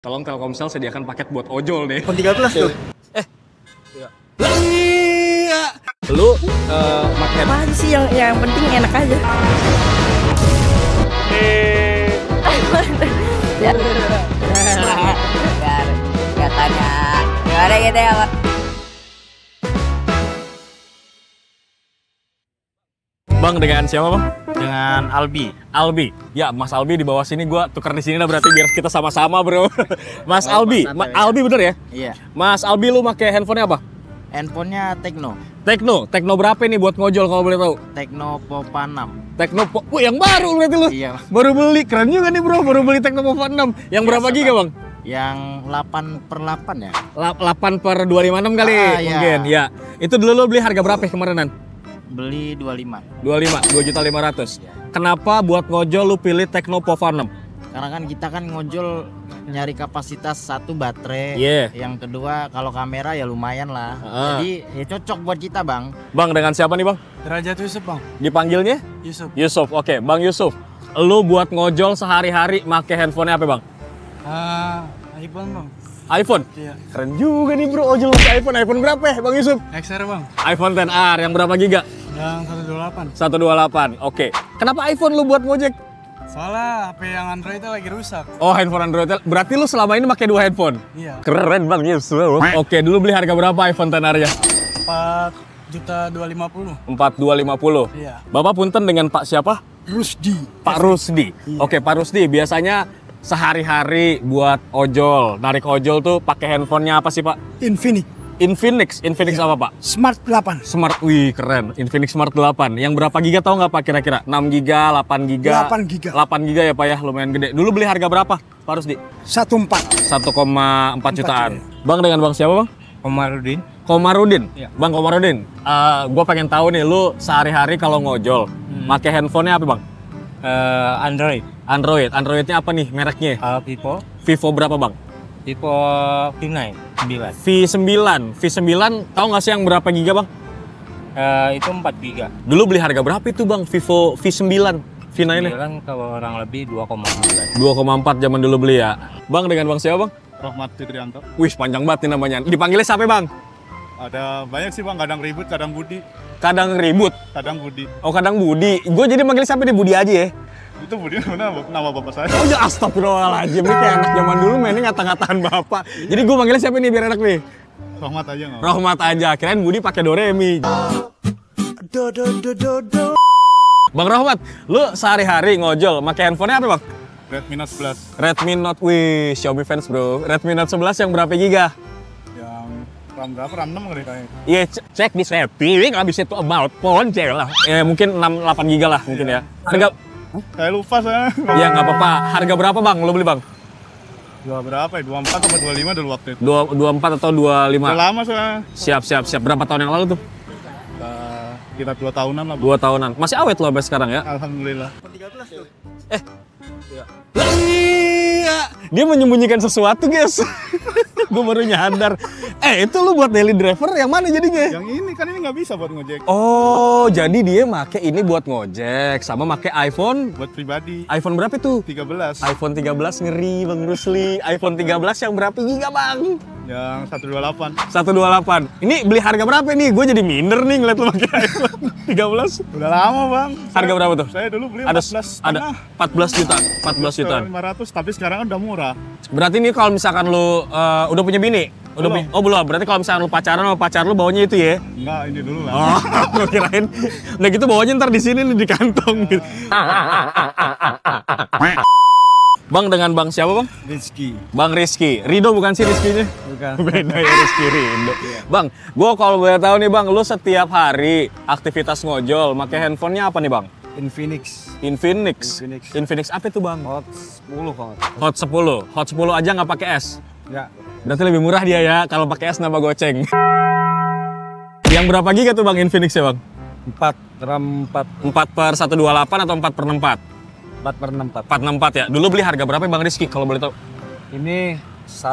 Tolong Telkomsel sediakan paket buat ojol deh. iPhone 13 tuh. Iya. Lu pakai Apaan sih yang penting enak aja. Ya. Biar katanya nggak ada gitu ya, Pak. Bang dengan siapa, Bang? Dengan Albi. Albi. Ya, Mas Albi di bawah sini, gua tukar di sini lah berarti biar kita sama-sama, Bro. Mas Albi. Albi bener ya? Iya. Mas Albi, lu pakai handphonenya apa? Handphonenya Tecno. Tekno berapa nih buat ngojol kalau boleh tahu? Tecno Pova 6. Yang baru berarti lu. Iya. Baru beli, keren juga nih, Bro. Baru beli Tecno Pova 6. Yang berapa Biasa, giga, Bang? Yang 8/8 ya? 8/256 kali mungkin. Iya. Ya. Itu dulu lu beli harga berapa ya kemarinan? Beli 25. 2.500.000. Iya. Kenapa buat ngojol lu pilih Tecno Pova 6? Karena kan kita kan ngojol nyari kapasitas satu baterai. Iya. Yang kedua kalau kamera ya lumayan lah. Jadi ya cocok buat kita, Bang. Bang, dengan siapa nih, Bang? Derajat Yusuf, Bang. Dipanggilnya? Yusuf. Yusuf. Oke, Bang Yusuf. Lu buat ngojol sehari-hari make handphonenya apa, Bang? iPhone, Bang. iPhone? Iya. Keren juga nih, Bro, ojol pakai iPhone. iPhone berapa ya, Bang Yusuf? XR, Bang. iPhone XR, yang berapa giga? Yang 128. 128. Oke. Kenapa iPhone lu buat ngojek? Soalnya HP yang Android itu lagi rusak. Oh, handphone Android. Berarti lu selama ini pakai 2 handphone? Iya. Keren, Bang Yusuf. Oke, dulu beli harga berapa iPhone XR-nya? 4.250.000. 4.250. Iya. Bapak punten dengan Pak siapa? Rusdi. Pak Rusdi. Iya. Oke, Pak Rusdi, biasanya sehari-hari buat ojol, narik ojol tuh pakai handphonenya apa sih, Pak? Infinix. Infinix apa, Pak? Smart 8. Smart, wih keren. Infinix Smart 8. Yang berapa giga tahu nggak, Pak, kira-kira? 6 giga, 8 giga? 8 giga. 8 giga ya, Pak, ya, lumayan gede. Dulu beli harga berapa, Pak Rusdi? 14. 1,4 jutaan. Bang, dengan Bang siapa, Bang? Komarudin. Komarudin. Iya. Bang Komarudin, gue pengen tahu nih, lu sehari-hari kalau ngojol, pakai handphonenya apa, Bang? Android. Androidnya apa nih mereknya? Vivo. Vivo berapa, Bang? Vivo V9. V9 tahu nggak sih yang berapa giga, Bang? Itu 4 giga. Dulu beli harga berapa itu, Bang? Vivo V9 V9 nya? Kalau orang lebih 2,9. 2,4 zaman dulu beli ya. Bang, dengan Bang siapa, Bang? Rahmat Fitrianto. Wih, panjang banget nih namanya. Dipanggilnya siapa, Bang? Ada banyak sih, Bang. Kadang ribut, kadang Budi. Kadang ribut. Kadang Budi. Oh, kadang Budi. Gue jadi manggil siapa nih, Budi aja ya. Itu Budi nama bapak saya. Oh ya, astagfirullahaladzim. Ini kayak anak zaman dulu mainnya ngata-ngataan bapak. Jadi gue manggilnya siapa nih biar enak nih? Rahmat aja nggak? Rahmat aja. Kirain Budi pakai Doremi. Bang Rahmat, lu sehari-hari ngojol pakai handphonenya apa, Bang? Redmi Note 11. Redmi Note, wih, Xiaomi fans, Bro. Redmi Note 11 yang berapa giga? Yang RAM berapa? RAM 6 kali kayaknya. Iya, cek di setting, habis itu about phone, lah. Ya, mungkin 6-8 giga lah mungkin ya. Harga, Saya lupa saya. ya nggak apa-apa. Harga berapa, Bang, lu beli, Bang? Berapa ya? 24 atau 25 dulu waktu itu. 24 atau 25? Udah lama saya. Siap. Berapa tahun yang lalu tuh? Kita 2 tahunan lah. 2 tahunan. Masih awet lo sampai sekarang ya? Alhamdulillah. Iya. Dia menyembunyikan sesuatu, guys. Gue baru nyadar. Itu lu buat daily driver yang mana jadinya? Yang ini kan ini nggak bisa buat ngojek. Oh, jadi dia make ini buat ngojek sama make iPhone. Buat pribadi. iPhone berapa itu? 13. iPhone 13 ngeri, Bang Rusli. iPhone 13 yang berapa giga, Bang? Yang 128. 128. Ini beli harga berapa nih? Gue jadi minder nih ngeliat lu pakai iPhone 13. Udah lama, Bang. Harga berapa tuh? Saya dulu beli Ada 14 juta. 14 jutaan. 500, tapi sekarang udah murah. Berarti ini kalau misalkan lu udah punya bini? Belum. Oh, belum. Berarti kalau misalkan lu pacaran sama pacar lu bawanya itu ya? Enggak, ini dulu lah. Oh, gue kirain. Udah gitu bawanya ntar di sini nih di kantong gitu. Bang, dengan Bang siapa, Bang? Rizky. Bang Rizky. Rido bukan sih Rizkynya? Bukan. Beda ya, Rizky Rido. Bang, gua kalau boleh tahu nih, Bang, lu setiap hari aktivitas ngojol pakai handphonenya apa nih, Bang? Infinix. Infinix. Infinix. Infinix apa itu, Bang? Hot 10 kalau. Hot 10. Hot 10 aja nggak pakai es. Ya. Berarti lebih murah dia ya kalau pakai es nambah goceng. Yang berapa giga tuh, Bang, Infinix ya, Bang? 4 RAM 4 4/128 atau 4/64? 4/64. 464 ya. Dulu beli harga berapa, Bang Rizky kalau boleh tahu? Ini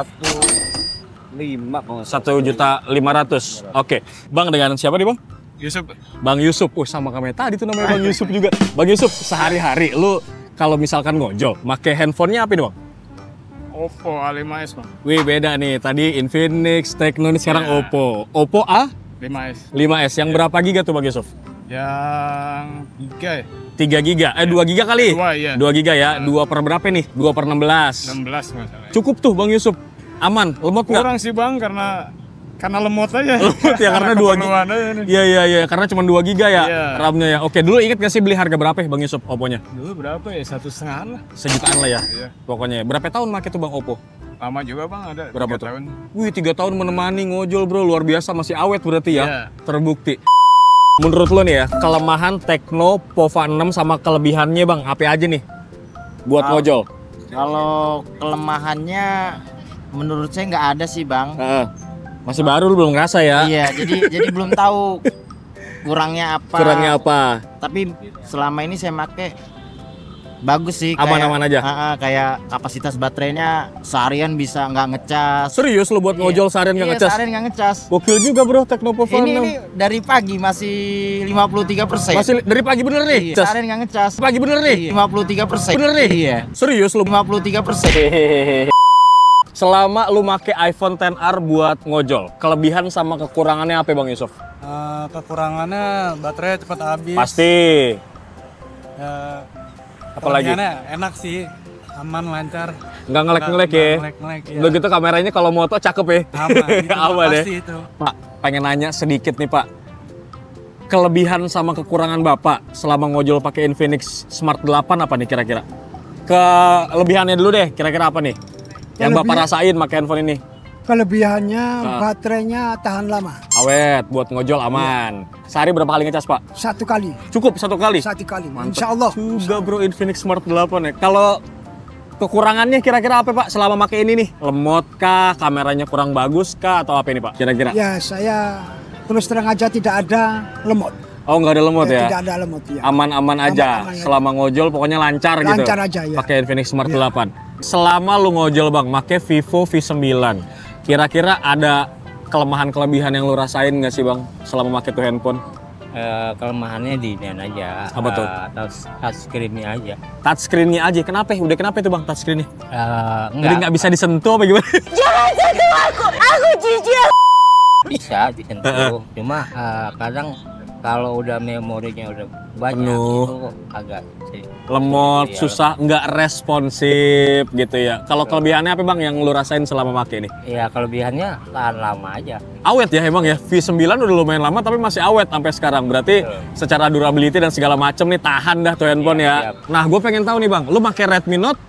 1.5 kalau. 1.500.000. Oke. Bang, dengan siapa nih, Bang? Yusuf. Bang Yusuf. Sama kami tadi tuh namanya Bang Yusuf juga. Bang Yusuf, sehari-hari lu kalau misalkan ngojol, pakai handphonenya apa nih, Bang? Oppo A5s bang. Wih beda nih, tadi Infinix, Tecno, ini sekarang Ya. Oppo. Oppo A 5s. 5S, yang berapa giga tuh Bang Yusuf? Yang 3 ya? 3 giga, 2 giga kali? 2 iya. 2 giga ya, 2 per berapa nih? 2 per 16. 16 masalahnya. Cukup tuh Bang Yusuf, aman, lemot nggak? Kurang sih bang karena lemot aja. Lemot ya, karena 2 giga. keperluan aja nih. Iya, karena cuma 2 giga ya Iya. RAM-nya ya. Oke, dulu inget gak sih beli harga berapa ya Bang Yusuf Oppo-nya? Dulu berapa ya? 1,5 lah. Sejutaan lah ya, Iya. pokoknya. Berapa tahun pakai tuh Bang Oppo? Lama juga bang, ada Berapa 3 tuh? tahun. Wih, 3 tahun menemani ngojol bro, luar biasa, masih awet berarti ya. Iya. Terbukti. Menurut lo nih ya, kelemahan Tecno Pova 6 sama kelebihannya Bang, apa aja nih buat ngojol? Kalau kelemahannya menurut saya nggak ada sih bang. Masih baru, lu belum ngerasa ya? Iya, jadi belum tahu kurangnya apa. Kurangnya apa? Tapi selama ini saya make bagus sih. Aman-aman aja? Kayak kapasitas baterainya seharian bisa nggak ngecas. Serius lo buat ngojol seharian nggak Iya, ngecas? seharian nggak ngecas. Gokil juga bro, Tecno Pova 6. Ini dari pagi masih 53%. Masih dari pagi bener nih? Iya, Cas. seharian nggak ngecas. Pagi bener nih? 53%. Bener nih? Iya. Serius lo? 53%. Selama lu make iPhone XR buat ngojol, kelebihan sama kekurangannya apa Bang Yusuf? Kekurangannya baterai cepat habis. Pasti. Apalagi? Kelebihannya enak sih, aman, lancar. Nggak ngelek-ngelek ya? Ngelek-ngelek ya. Begitu kameranya kalau moto cakep ya? Aman, itu Aman ya? pasti itu. Pak, pengen nanya sedikit nih Pak. Kelebihan sama kekurangan Bapak selama ngojol pakai Infinix Smart 8 apa nih kira-kira? Kelebihannya dulu deh, kira-kira apa nih? Yang Bapak rasain pakai handphone ini? Kelebihannya baterainya tahan lama. Awet, buat ngojol aman. Sehari berapa kali ngecas Pak? 1 kali. Cukup 1 kali? 1 kali. Mantap Insya Allah. juga bro Infinix Smart 8 ya. Kalau kekurangannya kira-kira apa Pak selama pakai ini nih? Lemot kah? Kameranya kurang bagus kah? Atau apa ini Pak kira-kira? Ya saya terus terang aja tidak ada lemot. Oh nggak ada lemot ya? Tidak ada lemot ya. Aman-aman aja. Aman-aman aja. Selama ngojol pokoknya lancar gitu? Lancar aja ya. Pakai Infinix Smart 8. Selama lu ngojol Bang, pakai Vivo V9. Kira-kira ada kelemahan-kelebihan yang lu rasain nggak sih Bang selama pakai tuh handphone? Kelemahannya di ini aja. Apa tuh? Touchscreen-nya aja. Touchscreen-nya aja. Kenapa? Udah kenapa itu Bang touchscreen-nya? Jadi Enggak nggak bisa disentuh apa gimana? bisa disentuh. Cuma kadang kalau udah memorinya udah banyak Penuh. itu agak Lemot, Iya, susah, nggak responsif gitu ya. Kalau kelebihannya apa Bang yang lu rasain selama pakai ini? ya kelebihannya tahan lama aja. Awet ya emang ya, V9 udah lumayan lama tapi masih awet sampai sekarang. Berarti secara durability dan segala macem nih tahan dah tuh handphone ya. Iya. Nah gue pengen tahu nih Bang, lu pakai Redmi Note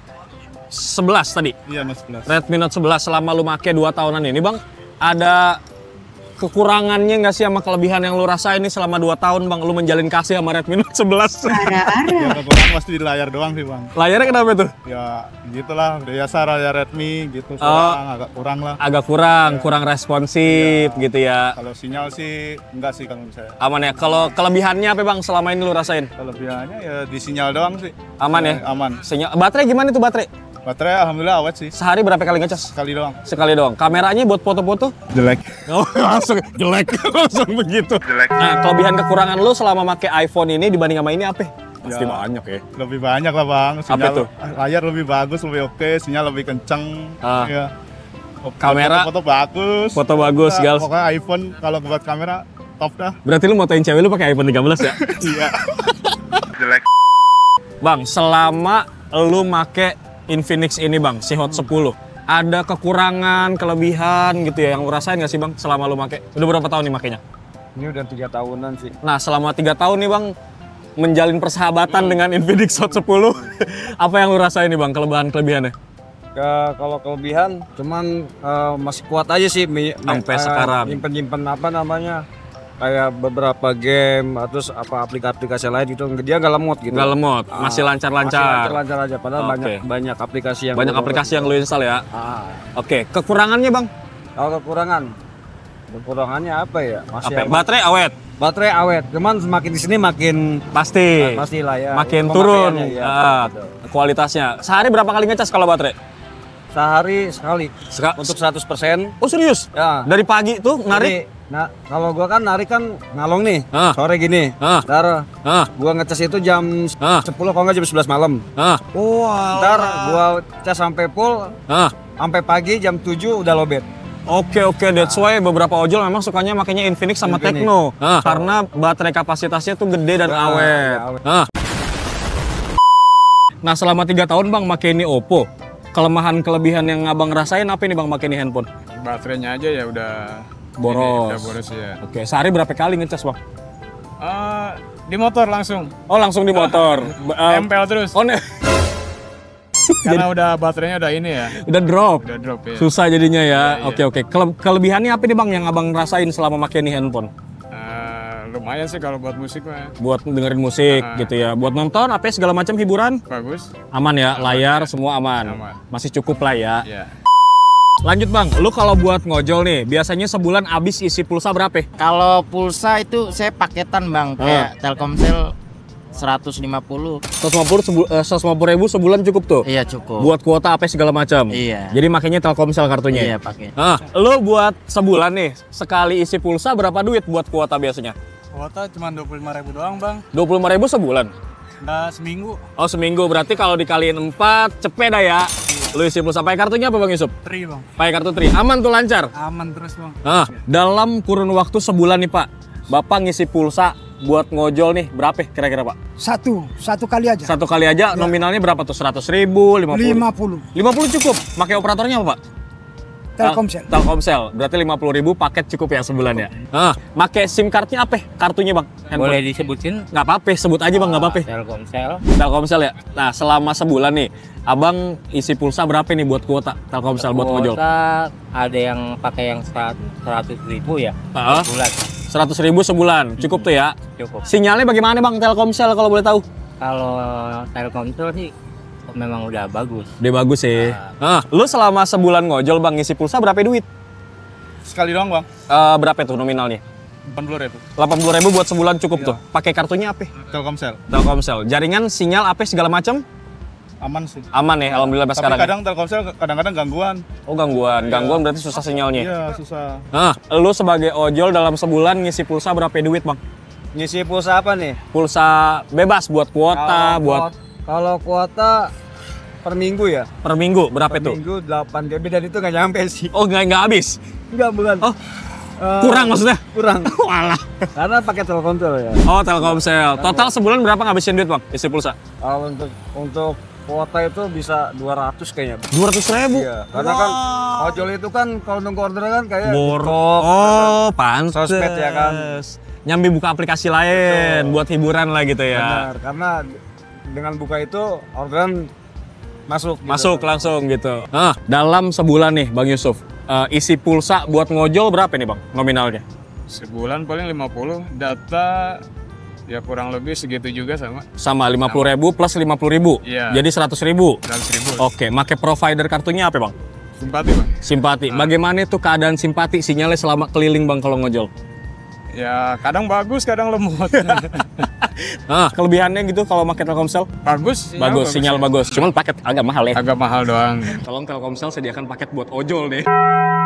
11 tadi? Iya mas 11. Redmi Note 11 selama lu pakai 2 tahunan ini Bang, ada kekurangannya nggak sih sama kelebihan yang lu rasain ini selama 2 tahun Bang, lu menjalin kasih sama Redmi Note 11? Ya kekurangan pasti di layar doang sih bang. Layarnya kenapa tuh? Ya gitulah, biasa layar Redmi gitu, agak kurang lah. Agak kurang responsif gitu ya. Kalau sinyal sih enggak sih kalau misalnya. Aman ya. Kalau kelebihannya apa Bang selama ini lu rasain? Kelebihannya ya di sinyal doang sih. Aman ya? Aman. Sinyal. Baterai gimana tuh baterai? Baterai alhamdulillah awet sih. Sehari berapa kali ngecas? Sekali doang. Sekali doang. Kameranya buat foto-foto? Jelek. Oh, langsung jelek. Langsung begitu. Jelek. Nah, kelebihan kekurangan lu selama pakai iPhone ini dibanding sama ini apa? Pasti Ya. banyak ya. Lebih banyak lah bang. Sinyal, tuh? Layar lebih bagus, lebih oke, sinyal lebih kenceng. Ah. Ya. Kamera? Foto bagus. Foto bagus, Nah, Gals. Pokoknya iPhone kalau buat kamera top dah. Berarti lu motoin cewek lu pakai iPhone 13 ya? Iya. Jelek. Bang, selama lu make Infinix ini Bang, si Hot 10, ada kekurangan, kelebihan gitu ya yang lu rasain nggak sih Bang selama lu make? Udah berapa tahun nih makainya? Ini udah 3 tahunan sih. Nah, selama 3 tahun nih Bang, menjalin persahabatan dengan Infinix Hot 10, apa yang lu rasain nih Bang, kelebihan-kelebihannya? Kalau kelebihan, cuman masih kuat aja sih. Sampai sekarang. Nyimpen apa namanya, kayak beberapa game, terus apa aplikasi lain gitu. Dia nggak lemot gitu. Nggak lemot, masih lancar-lancar. Masih lancar-lancar aja. Padahal Oke. banyak aplikasi yang Banyak aplikasi yang lu install ya? Oke, kekurangannya Bang? Kalau kekurangannya apa ya? Masih Apa? Baterai awet? baterai awet. Cuman semakin di sini makin Pasti. pastilah ya. Makin turun pemakaiannya, ya, betul. kualitasnya. Sehari berapa kali ngecas kalau baterai? Sehari sekali. Seka- Untuk 100%. Oh serius? Ya. Dari pagi tuh narik? Nah, kalau gua kan narik kan ngalong nih, Ah. sore gini. Ah. Ntar gua ngecas itu jam 10 kalau nggak jam 11 malam. Ntar gua cas sampai full, sampai pagi jam 7 udah lobet. Oke, that's why beberapa ojol memang sukanya makanya Infinix sama Infinix. Tecno. Karena baterai kapasitasnya tuh gede dan awet. Nah, selama 3 tahun Bang make ini Oppo, kelemahan-kelebihan yang Abang rasain apa ini Bang make ini handphone? Baterainya aja ya udah Boros. udah boros ya. Oke, sehari berapa kali ngecas Bang? Di motor langsung. Oh, langsung di motor. Tempel terus. Oh, Karena udah baterainya udah ini ya. udah drop. Udah drop ya. Susah jadinya ya. Iya. Oke. Kelebihannya apa nih Bang yang Abang rasain selama make ini handphone? Lumayan sih kalau buat musik mah. Buat dengerin musik gitu ya. Buat nonton apa segala macam hiburan? Bagus. Aman ya, layar semua aman. Aman. Masih cukup lah ya. Ya. Lanjut Bang, lu kalau buat ngojol nih, biasanya sebulan habis isi pulsa berapa? Kalau pulsa itu saya paketan bang, kayak Telkomsel 150. 150 ribu sebulan cukup tuh? Iya cukup. Buat kuota apa segala macam? Iya. Jadi makanya Telkomsel kartunya? Iya pakai. Lu buat sebulan nih, sekali isi pulsa berapa duit buat kuota biasanya? Kuota cuma 25.000 doang bang, 25.000 sebulan? nggak seminggu. Oh seminggu, berarti kalau dikaliin 4, cepet dah ya. Lu isi pulsa, pakai kartunya apa Bang Yusuf? Tri bang, Pakai kartu Tri, aman tuh lancar? aman terus bang. Dalam kurun waktu sebulan nih Pak, Bapak ngisi pulsa buat ngojol nih berapa kira-kira Pak? Satu kali aja. Satu kali aja nominalnya berapa tuh? 100.000, 50? 50. 50 cukup? Pakai operatornya apa Pak? Telkomsel. Telkomsel, berarti 50.000 paket cukup ya sebulan ya? Pakai SIM cardnya apa? Kartunya Bang? Handphone. Boleh disebutin? Nggak apa-apa, sebut aja Bang, nggak apa-apa. Telkomsel. Telkomsel ya? Nah selama sebulan nih, Abang isi pulsa berapa nih buat kuota Telkomsel buat ngojol? Kuota ada yang pakai yang 100.000 ya. Bulan 100.000 sebulan, cukup tuh ya? cukup. Sinyalnya bagaimana Bang Telkomsel kalau boleh tahu? Kalau Telkomsel sih memang udah bagus. Udah bagus sih. Lu selama sebulan ngojol Bang ngisi pulsa berapa duit? Sekali doang bang, Berapa tuh nominalnya? 80.000. 80.000 buat sebulan cukup tuh. Pakai kartunya apa? Telkomsel, Telkomsel. Jaringan, sinyal apa segala macam? aman sih. Aman ya, alhamdulillah Tapi sekarang. kadang Telkomsel kadang-kadang gangguan. Oh gangguan, gangguan berarti susah sinyalnya. Iya susah. Lu sebagai ojol dalam sebulan ngisi pulsa berapa duit Bang? Ngisi pulsa apa nih? Pulsa bebas buat kuota, buat Kalau kuota per minggu ya? per minggu berapa Per tuh? minggu 8 GB dan itu nggak nyampe sih. Oh nggak habis? Enggak, bukan. Oh, kurang maksudnya? Kurang. Walah. Karena pakai Telkomsel ya. Oh Telkomsel. Total sebulan berapa ngabisin duit Bang isi pulsa? Kalau untuk kuota itu bisa 200 kayaknya. 200.000? Iya, karena kan ojol itu kan kalau nunggu orderan kan kayak Borok. Oh, pantes. Sosmed ya kan. Nyambi buka aplikasi lain buat hiburan lah gitu ya. benar, karena dengan buka itu orderan masuk. gitu. Masuk langsung gitu. Dalam sebulan nih Bang Yusuf, isi pulsa buat ngojol berapa nih Bang nominalnya? Sebulan paling 50. Data ya kurang lebih segitu juga sama. Sama 50.000 plus 50.000. Iya. Jadi 100.000. 100.000. Oke, make provider kartunya apa Bang? Simpati bang. Simpati. Bagaimana itu keadaan simpati sinyalnya selama keliling Bang kalau ngojol? Ya kadang bagus, kadang lemot. Kelebihannya gitu kalau make Telkomsel? Bagus. Sinyal bagus. Cuman paket agak mahal ya. Agak mahal doang. Tolong Telkomsel sediakan paket buat ojol deh.